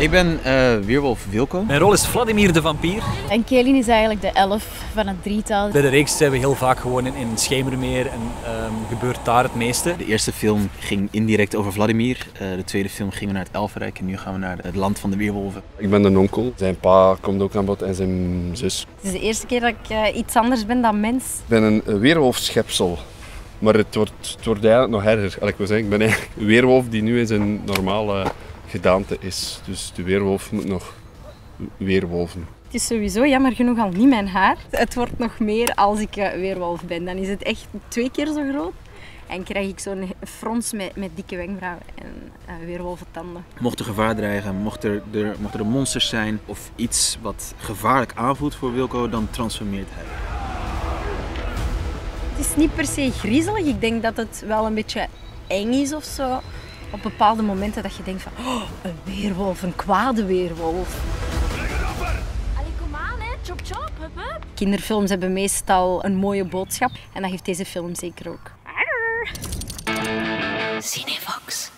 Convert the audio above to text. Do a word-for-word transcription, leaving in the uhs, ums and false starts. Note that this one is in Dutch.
Ik ben uh, weerwolf Wilco. Mijn rol is Vladimir de vampier. En Kaelin is eigenlijk de elf van het drietal. Bij de reeks zijn we heel vaak gewoon in, in Schemermeer en um, gebeurt daar het meeste. De eerste film ging indirect over Vladimir. Uh, de tweede film gingen we naar het Elfenrijk en nu gaan we naar het land van de weerwolven. Ik ben de onkel. Zijn pa komt ook aan bod en zijn zus. Het is de eerste keer dat ik uh, iets anders ben dan mens. Ik ben een weerwolfschepsel. Maar het wordt, het wordt eigenlijk nog erger. Ik wil zeggen, ik ben eigenlijk een weerwolf die nu in zijn normale gedaante is. Dus de weerwolf moet nog weerwolven. Het is sowieso jammer genoeg al niet mijn haar. Het wordt nog meer als ik uh, weerwolf ben. Dan is het echt twee keer zo groot. En krijg ik zo'n frons met, met dikke wenkbrauwen en uh, weerwolventanden. Mocht er gevaar dreigen, mocht er, er, mocht er monsters zijn of iets wat gevaarlijk aanvoelt voor Wilco, dan transformeert hij. Het is niet per se griezelig. Ik denk dat het wel een beetje eng is of zo. Op bepaalde momenten dat je denkt van, oh, een weerwolf, een kwade weerwolf. Allee, kom aan, hè. Chop chop, hup hup. Kinderfilms hebben meestal een mooie boodschap en dat heeft deze film zeker ook. Cinevox.